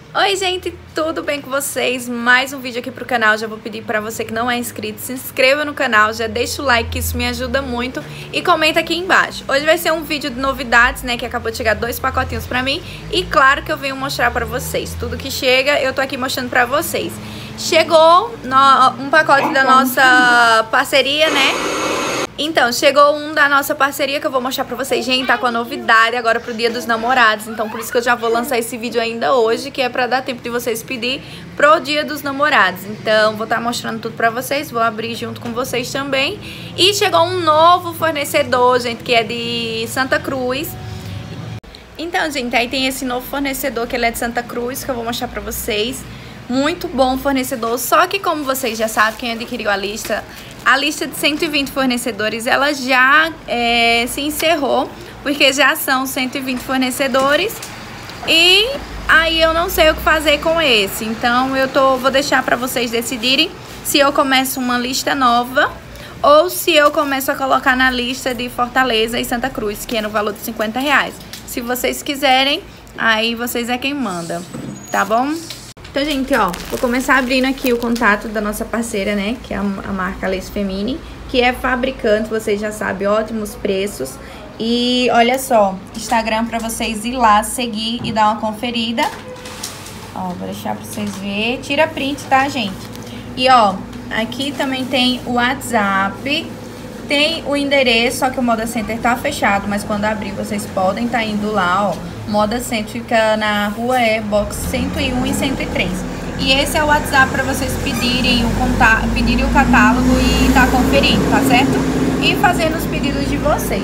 Oi gente, tudo bem com vocês? Mais um vídeo aqui pro canal. Já vou pedir pra você que não é inscrito, se inscreva no canal, já deixa o like que isso me ajuda muito e comenta aqui embaixo. Hoje vai ser um vídeo de novidades, né, que acabou de chegar 2 pacotinhos pra mim e claro que eu venho mostrar pra vocês. Tudo que chega eu tô aqui mostrando pra vocês. Chegou um pacote da nossa parceria, né? Então, chegou um da nossa parceria que eu vou mostrar pra vocês. Gente, tá com a novidade agora pro Dia dos Namorados. Então, por isso que eu já vou lançar esse vídeo ainda hoje, que é pra dar tempo de vocês pedir pro Dia dos Namorados. Então, vou estar mostrando tudo pra vocês, vou abrir junto com vocês também. E chegou um novo fornecedor, gente, que é de Santa Cruz. Então, gente, aí tem esse novo fornecedor que ele é de Santa Cruz, que eu vou mostrar pra vocês. Muito bom fornecedor, só que como vocês já sabem, quem adquiriu a lista de 120 fornecedores, ela já se encerrou, porque já são 120 fornecedores e aí eu não sei o que fazer com esse. Então vou deixar para vocês decidirem se eu começo uma lista nova ou se eu começo a colocar na lista de Fortaleza e Santa Cruz, que é no valor de R$50. Se vocês quiserem, aí vocês é quem manda, tá bom? Então, gente, ó, vou começar abrindo aqui o contato da nossa parceira, né, que é a marca Lace Femini, que é fabricante, vocês já sabem, ótimos preços. E olha só, Instagram pra vocês ir lá, seguir e dar uma conferida. Ó, vou deixar pra vocês verem. Tira print, tá, gente? E, ó, aqui também tem o WhatsApp, tem o endereço, só que o Moda Center tá fechado, mas quando abrir vocês podem estar indo lá, ó. Moda Center fica na rua box 101 e 103. E esse é o WhatsApp para vocês pedirem o catálogo e tá conferindo, tá certo? E fazendo os pedidos de vocês.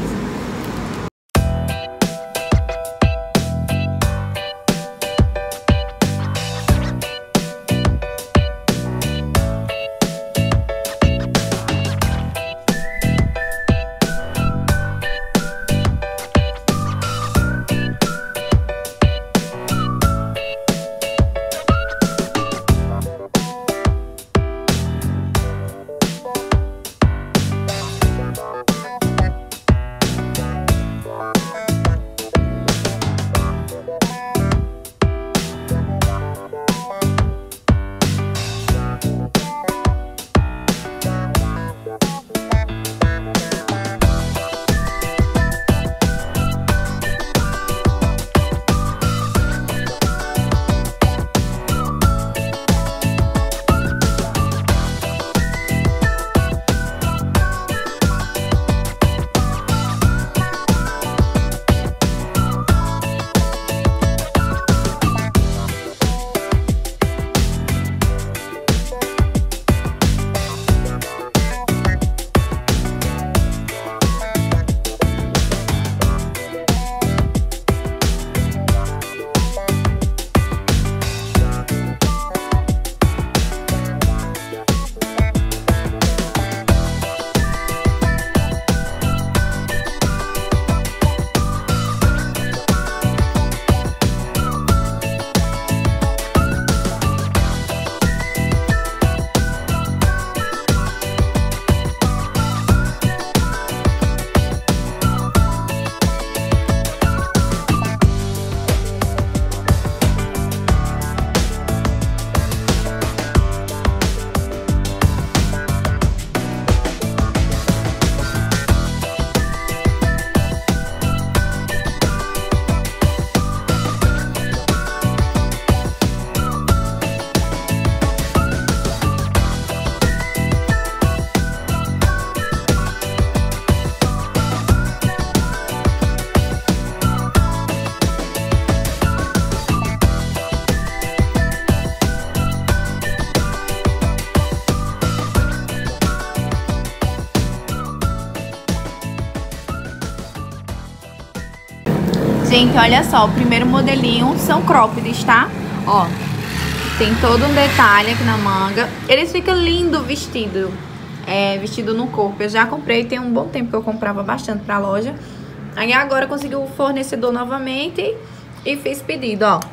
Gente, olha só, o primeiro modelinho são croppeds, tá? Ó, tem todo um detalhe aqui na manga. Eles ficam lindo vestido, vestido no corpo. Eu já comprei, tem um bom tempo que eu comprava bastante pra loja. Aí agora consegui o fornecedor novamente e fiz pedido, ó.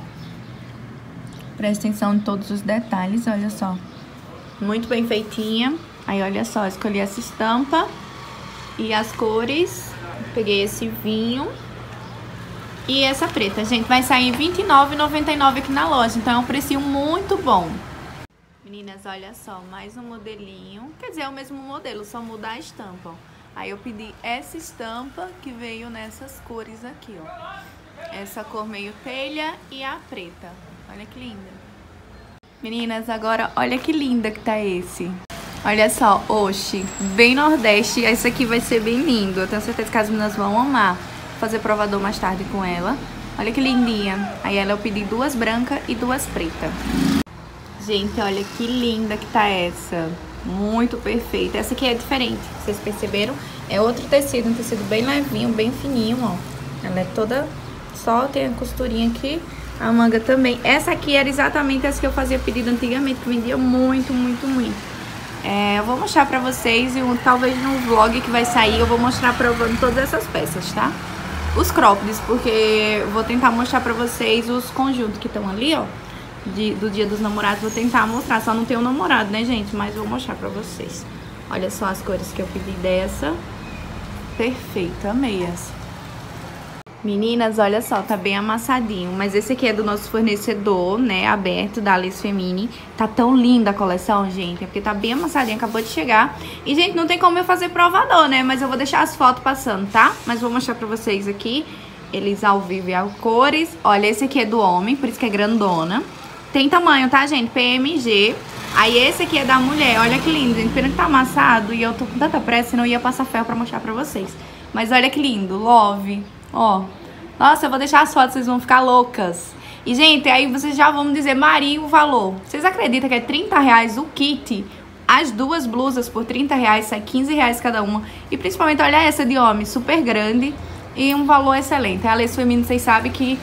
Presta atenção em todos os detalhes, olha só. Muito bem feitinha. Aí, olha só, escolhi essa estampa e as cores. Peguei esse vinho. e essa preta. Gente, vai sair R$ 29,99 aqui na loja, então é um precinho muito bom. Meninas, olha só, mais um modelinho. Quer dizer, é o mesmo modelo, só muda a estampa, ó. Aí eu pedi essa estampa que veio nessas cores aqui, ó. Essa cor meio telha e a preta. Olha que linda. Meninas, agora olha que linda que tá esse. Olha só, oxi, bem nordeste. Esse aqui vai ser bem lindo. Eu tenho certeza que as meninas vão amar. Vou fazer provador mais tarde com ela. Olha que lindinha. Aí ela eu pedi 2 brancas e 2 pretas. Gente, olha que linda que tá essa. Muito perfeita. Essa aqui é diferente, vocês perceberam? É outro tecido, um tecido bem levinho, bem fininho, ó. Ela é toda... Só tem a costurinha aqui. A manga também. Essa aqui era exatamente essa que eu fazia pedido antigamente, que vendia muito, muito, muito. Eu vou mostrar pra vocês e talvez no vlog que vai sair eu vou mostrar provando todas essas peças, tá? Os croppeds, porque eu vou tentar mostrar pra vocês os conjuntos que estão ali, ó. Do Dia dos Namorados, vou tentar mostrar. Só não tenho namorado, né, gente? Mas vou mostrar pra vocês. Olha só as cores que eu pedi dessa. Perfeita, amei essa. Meninas, olha só, tá bem amassadinho. Mas esse aqui é do nosso fornecedor, né, aberto, da Alice Femini. Tá tão linda a coleção, gente. É porque tá bem amassadinho, acabou de chegar. E, gente, não tem como eu fazer provador, né? Mas eu vou deixar as fotos passando, tá? Mas vou mostrar pra vocês aqui. Eles ao vivo e as cores. Olha, esse aqui é do homem, por isso que é grandona. Tem tamanho, tá, gente? PMG. Aí esse aqui é da mulher. Olha que lindo, gente. Pena que tá amassado e eu tô com tanta pressa, senão eu ia passar ferro pra mostrar pra vocês. Mas olha que lindo. Love. Ó. Nossa, eu vou deixar as fotos, vocês vão ficar loucas. E, gente, aí vocês já vão me dizer, Mari, o valor. Vocês acreditam que é R$30 o kit? As 2 blusas por R$30, sai R$15 cada uma. E principalmente, olha essa de homem, super grande. E um valor excelente. A Alice Femini, vocês sabem que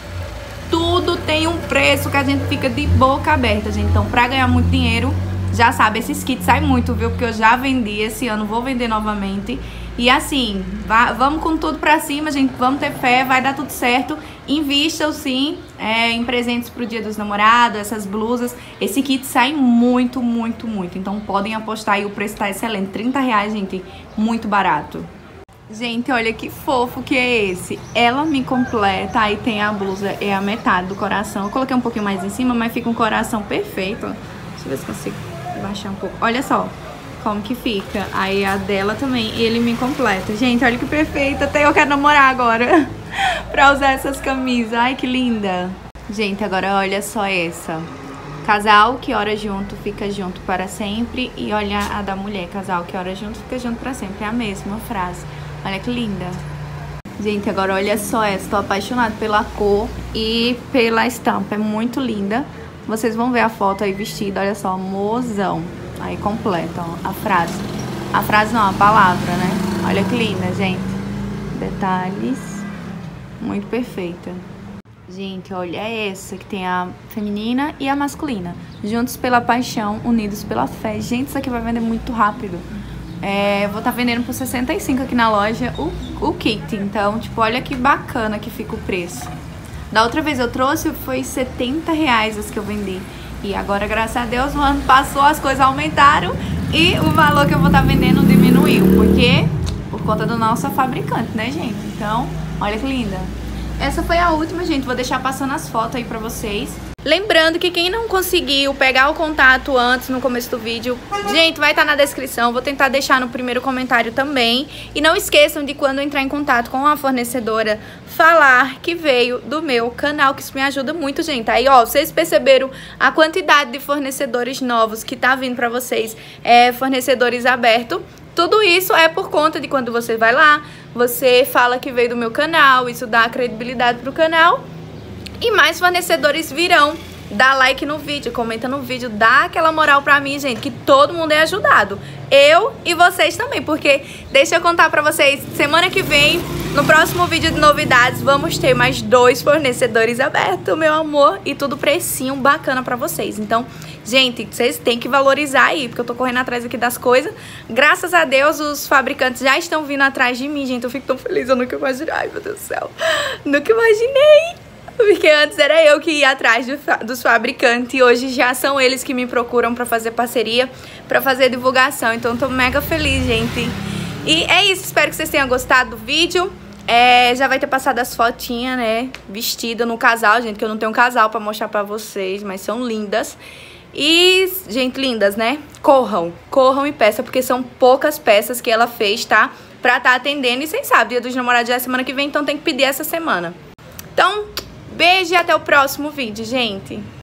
tudo tem um preço que a gente fica de boca aberta, gente. Então, pra ganhar muito dinheiro, já sabe, esses kits saem muito, viu? Porque eu já vendi esse ano, vou vender novamente. E assim, vamos com tudo pra cima, gente. Vamos ter fé, vai dar tudo certo. Invistam, sim, em presentes pro Dia dos Namorados, essas blusas. Esse kit sai muito, muito, muito. Então, podem apostar aí, o preço tá excelente. R$30, gente, muito barato. Gente, olha que fofo que é esse. Ela me completa, aí tem a blusa, é a metade do coração. Eu coloquei um pouquinho mais em cima, mas fica um coração perfeito. Deixa eu ver se consigo baixar um pouco. Olha só como que fica. Aí a dela também, ele me completa. Gente, olha que perfeito. Até eu quero namorar agora pra usar essas camisas. Ai, que linda. Gente, agora olha só essa. Casal que ora junto, fica junto para sempre. E olha a da mulher, casal que ora junto, fica junto para sempre. É a mesma frase. Olha que linda. Gente, agora olha só essa. Tô apaixonada pela cor e pela estampa. É muito linda. Vocês vão ver a foto aí vestida. Olha só, mozão. Aí completa, ó, a frase. A frase não, a palavra, né? Olha que linda, gente. Detalhes. Muito perfeita. Gente, olha essa que tem a feminina e a masculina. Juntos pela paixão, unidos pela fé. Gente, isso aqui vai vender muito rápido. Vou estar vendendo por 65 aqui na loja o kit. Então, tipo, olha que bacana que fica o preço. Da outra vez eu trouxe, foi R$70 as que eu vendi. E agora, graças a Deus, o ano passou, as coisas aumentaram e o valor que eu vou estar vendendo diminuiu. Por quê? Por conta do nosso fabricante, né, gente? Então, olha que linda. Essa foi a última, gente. Vou deixar passando as fotos aí pra vocês. Lembrando que quem não conseguiu pegar o contato antes, no começo do vídeo, gente, vai estar na descrição. Vou tentar deixar no primeiro comentário também. E não esqueçam de, quando entrar em contato com a fornecedora, falar que veio do meu canal, que isso me ajuda muito, gente. Aí, ó, vocês perceberam a quantidade de fornecedores novos que tá vindo pra vocês, fornecedores abertos. Tudo isso é por conta de quando você vai lá, você fala que veio do meu canal, isso dá credibilidade pro canal. E mais fornecedores virão. Dá like no vídeo, comenta no vídeo, dá aquela moral pra mim, gente, que todo mundo é ajudado. Eu e vocês também, porque deixa eu contar pra vocês, semana que vem, no próximo vídeo de novidades, vamos ter mais 2 fornecedores abertos, meu amor, e tudo precinho bacana pra vocês. Então, gente, vocês têm que valorizar aí, porque eu tô correndo atrás aqui das coisas. Graças a Deus, os fabricantes já estão vindo atrás de mim, gente, eu fico tão feliz, eu nunca imaginei, ai meu Deus do céu, nunca imaginei. Porque antes era eu que ia atrás dos fabricantes e hoje já são eles que me procuram pra fazer parceria, pra fazer divulgação. Então tô mega feliz, gente. E é isso, espero que vocês tenham gostado do vídeo. Já vai ter passado as fotinhas, né? Vestida no casal, gente, que eu não tenho um casal pra mostrar pra vocês, mas são lindas. E, gente, lindas, né? Corram e peçam, porque são poucas peças que ela fez, tá? Pra tá atendendo. E vocês sabem, Dia dos Namorados já é semana que vem, então tem que pedir essa semana. Então, beijo e até o próximo vídeo, gente.